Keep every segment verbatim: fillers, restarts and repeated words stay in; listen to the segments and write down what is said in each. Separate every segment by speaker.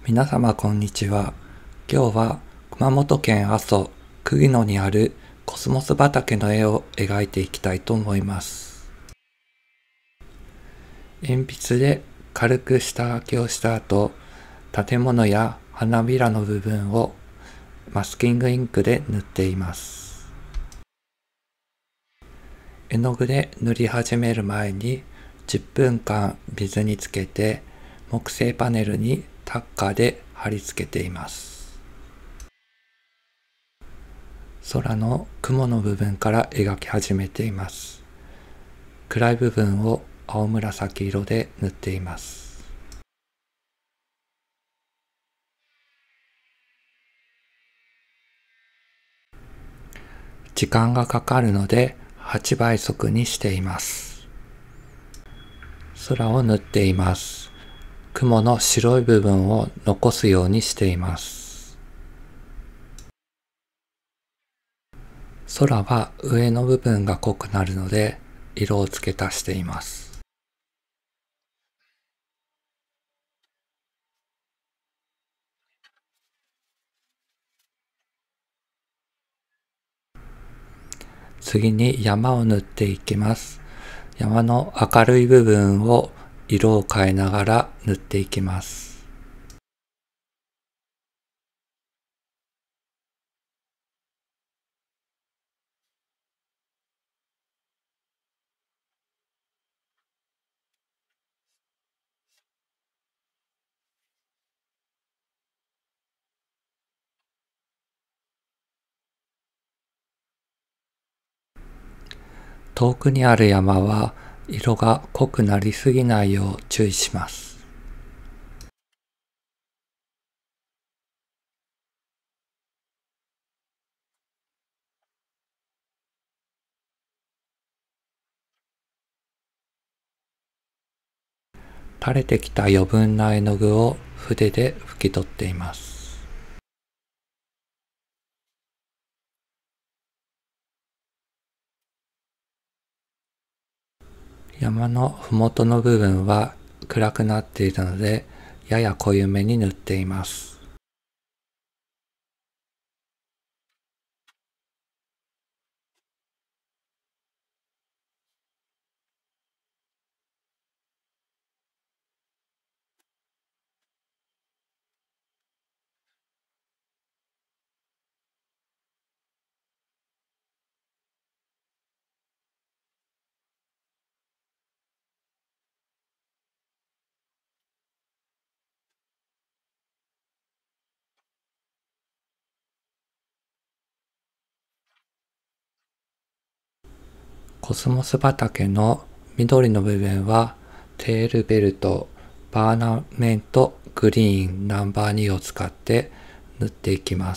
Speaker 1: 皆様こんにちは。今日は熊本県阿蘇久喜野にあるコスモス畑の絵を描いていきたいと思います。鉛筆で軽く下書きをした後、建物や花びらの部分をマスキングインクで塗っています。絵の具で塗り始める前にじゅっぷんかん水につけて木製パネルにタッカーで貼り付けています。空の雲の部分から描き始めています。暗い部分を青紫色で塗っています。時間がかかるのではちばい速にしています。空を塗っています。雲の白い部分を残すようにしています。空は上の部分が濃くなるので色を付け足しています。次に山を塗っていきます。山の明るい部分を色を変えながら塗っていきます。遠くにある山は色が濃くなりすぎないよう注意します。垂れてきた余分な絵の具を筆で拭き取っています。山のふもとの部分は暗くなっているのでやや濃いめに塗っています。コスモス畑の緑の部分はテールベルト、バーナメントグリーンナンバーにを使って塗っていきます。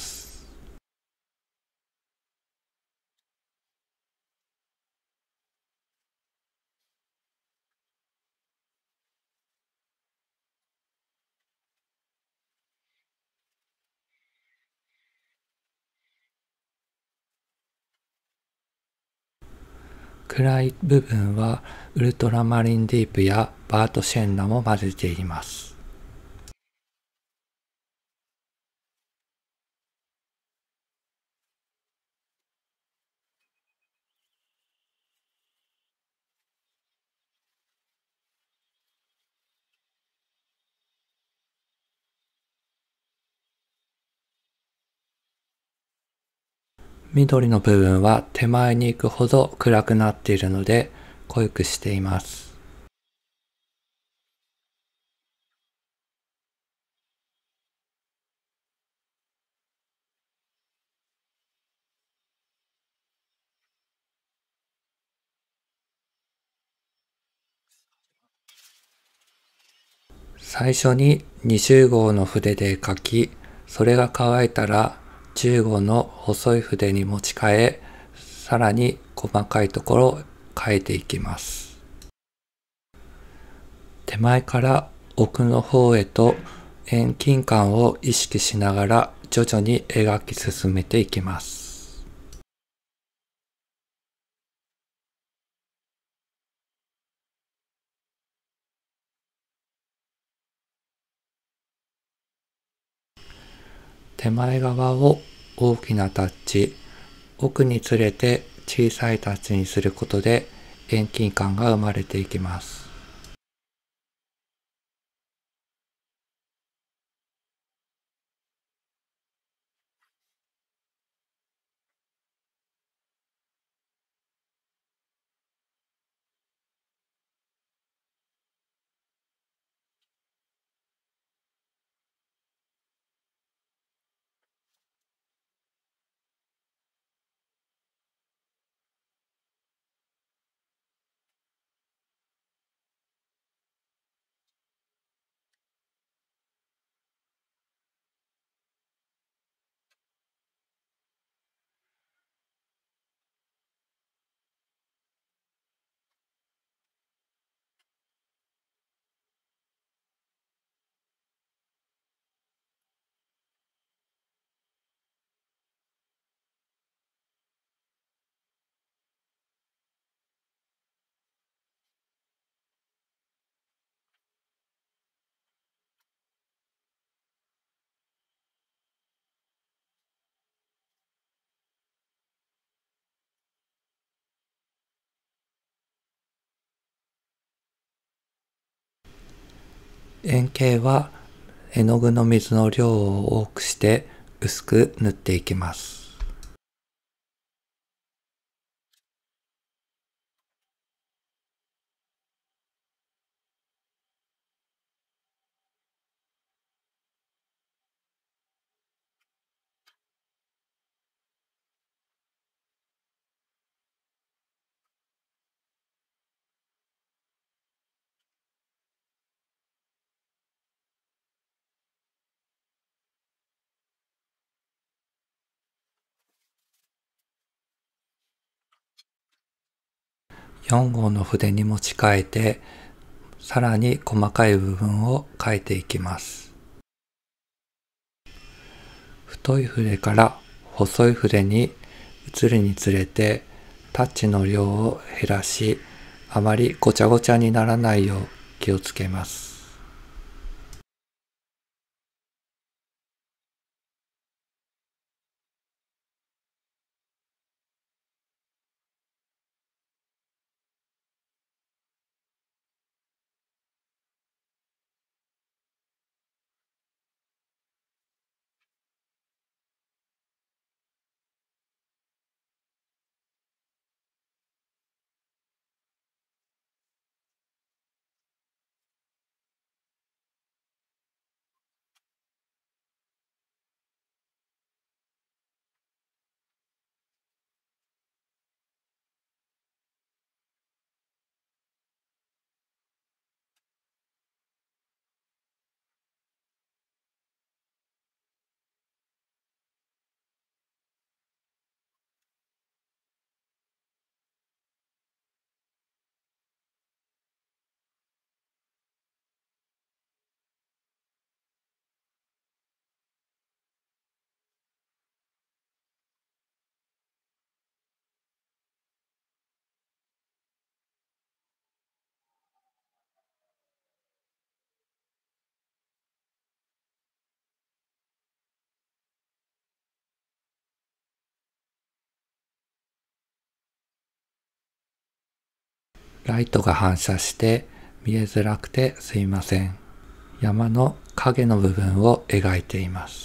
Speaker 1: 暗い部分はウルトラマリンディープやバートシェンナも混ぜています。緑の部分は手前に行くほど暗くなっているので濃くしています。最初ににじゅうごうの筆で書き、それが乾いたらじゅうごの細い筆に持ち替え、さらに細かいところを変えていきます。手前から奥の方へと遠近感を意識しながら徐々に描き進めていきます。 手前側を大きなタッチ、奥につれて小さいタッチにすることで遠近感が生まれていきます。円形は絵の具の水の量を多くして薄く塗っていきます。よん号の筆に持ち替えて、さらに細かい部分を描いていきます。太い筆から細い筆に移るにつれてタッチの量を減らし、あまりごちゃごちゃにならないよう気をつけます。ライトが反射して見えづらくてすいません。山の影の部分を描いています。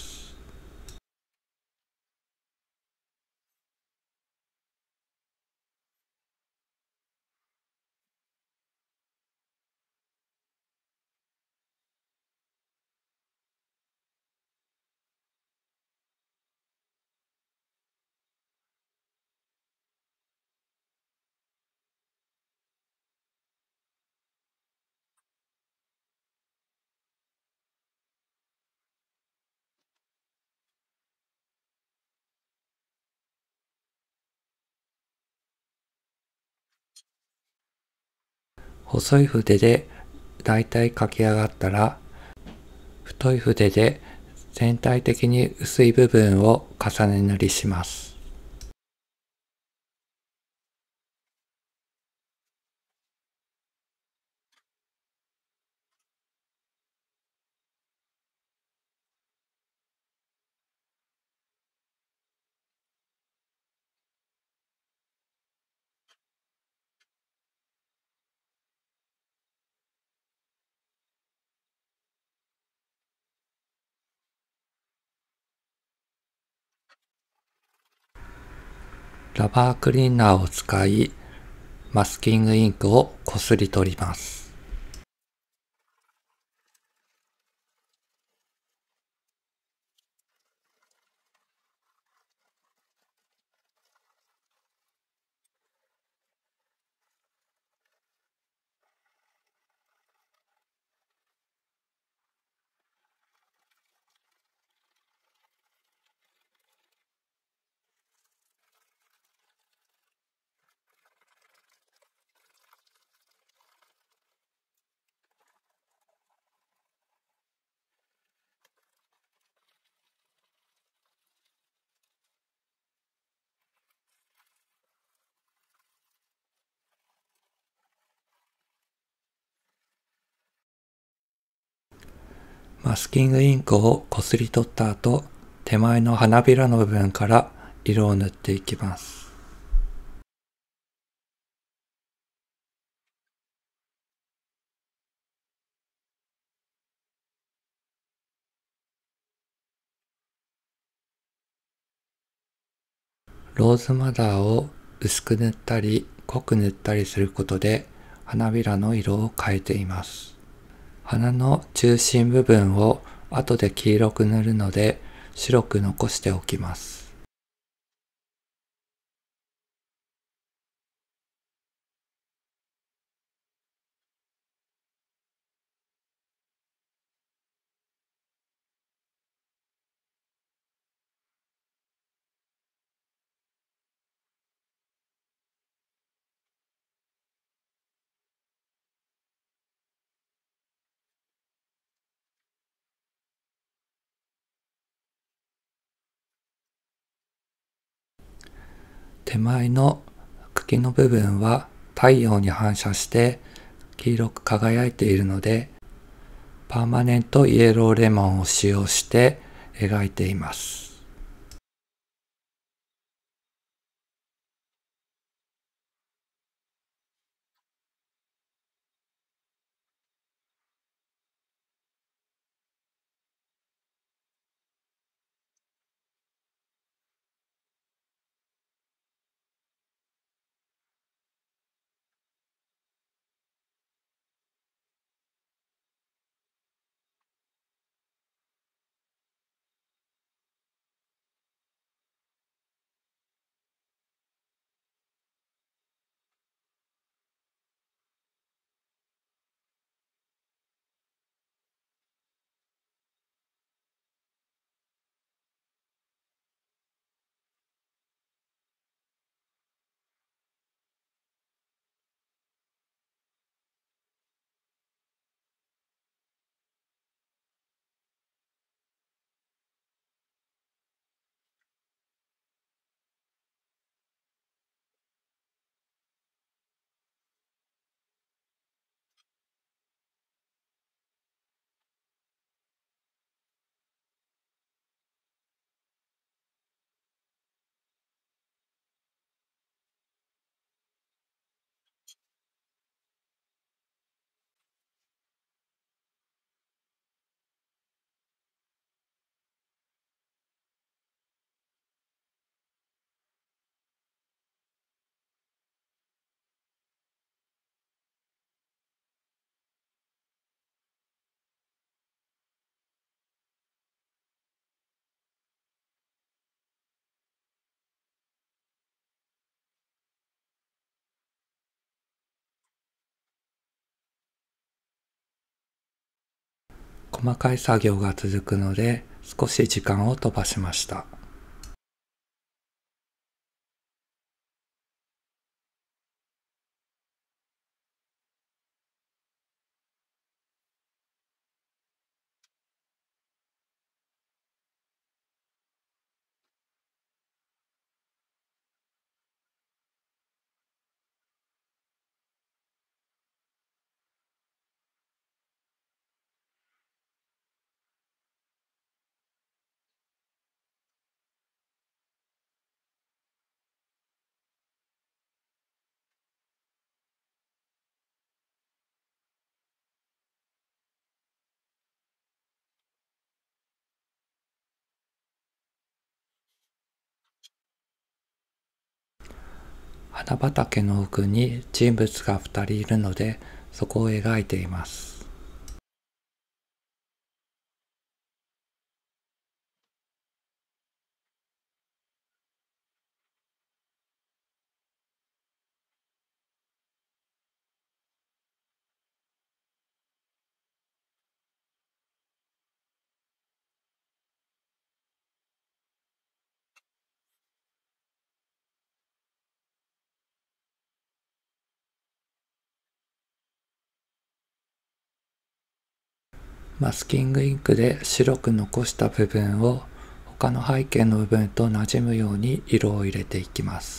Speaker 1: 細い筆でだいたい描き上がったら、太い筆で全体的に薄い部分を重ね塗りします。 ラバークリーナーを使い、マスキングインクをこすり取ります。マスキングインクをこすり取った後、手前の花びらの部分から色を塗っていきます。ローズマダーを薄く塗ったり濃く塗ったりすることで花びらの色を変えています。花の中心部分を後で黄色く塗るので白く残しておきます。手前の茎の部分は太陽に反射して黄色く輝いているので、パーマネントイエローレモンを使用して描いています。細かい作業が続くので少し時間を飛ばしました。 花畑の奥に人物がふたりいるので、そこを描いています。マスキングインクで白く残した部分を他の背景の部分と馴染むように色を入れていきます。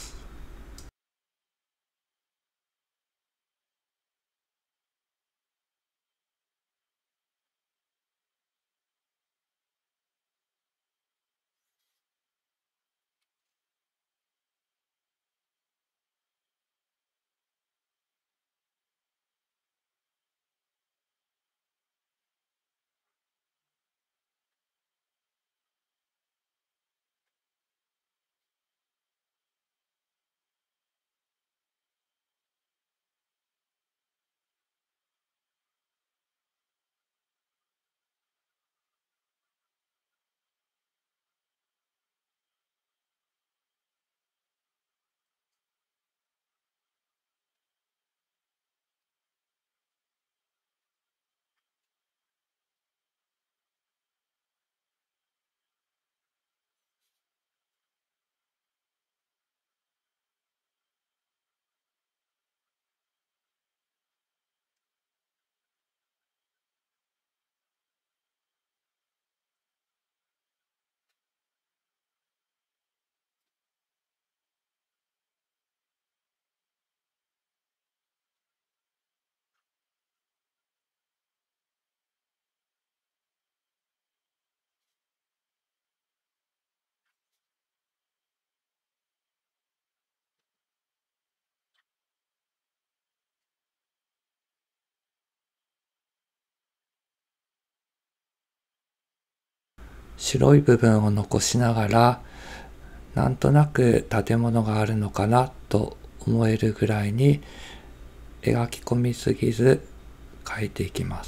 Speaker 1: 白い部分を残しながら、なんとなく建物があるのかなと思えるぐらいに描き込みすぎず描いていきます。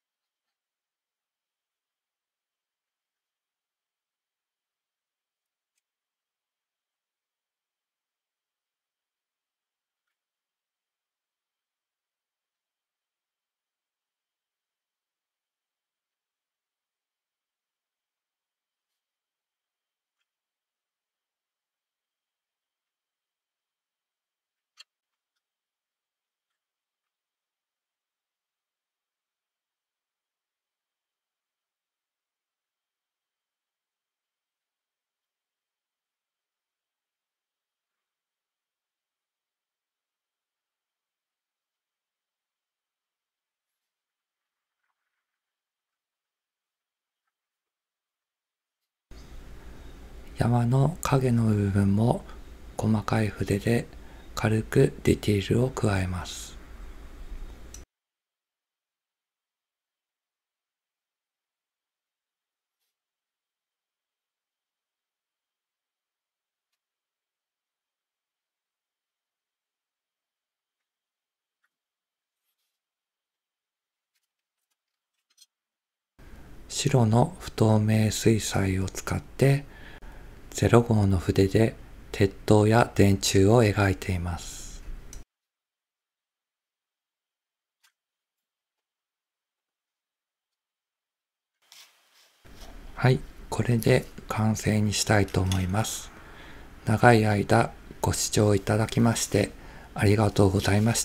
Speaker 1: 山の影の部分も細かい筆で軽くディティールを加えます。白の不透明水彩を使ってゼロ号の筆で鉄塔や電柱を描いています。はい、これで完成にしたいと思います。長い間ご視聴いただきましてありがとうございました。